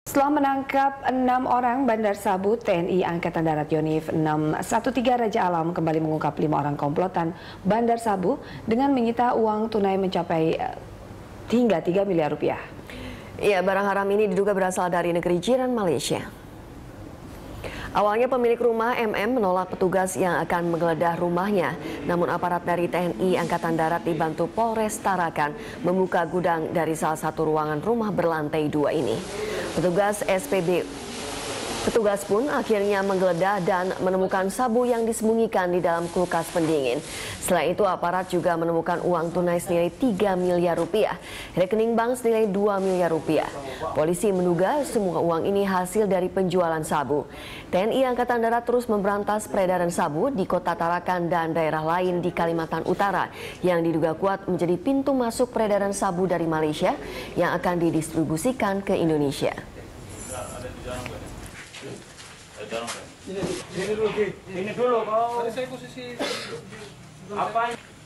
Setelah menangkap 6 orang bandar sabu, TNI Angkatan Darat Yonif 613 Raja Alam kembali mengungkap 5 orang komplotan bandar sabu dengan menyita uang tunai mencapai hingga 3 miliar rupiah. Ya, barang haram ini diduga berasal dari negeri jiran Malaysia. Awalnya pemilik rumah MM menolak petugas yang akan menggeledah rumahnya. Namun aparat dari TNI Angkatan Darat dibantu Polres Tarakan membuka gudang dari salah satu ruangan rumah berlantai 2 ini. Petugas pun akhirnya menggeledah dan menemukan sabu yang disembunyikan di dalam kulkas pendingin. Selain itu aparat juga menemukan uang tunai senilai 3 miliar rupiah, rekening bank senilai 2 miliar rupiah. Polisi menduga semua uang ini hasil dari penjualan sabu. TNI Angkatan Darat terus memberantas peredaran sabu di Kota Tarakan dan daerah lain di Kalimantan Utara yang diduga kuat menjadi pintu masuk peredaran sabu dari Malaysia yang akan didistribusikan ke Indonesia. Ini dulu, ini dulu. Tadi saya posisi apa?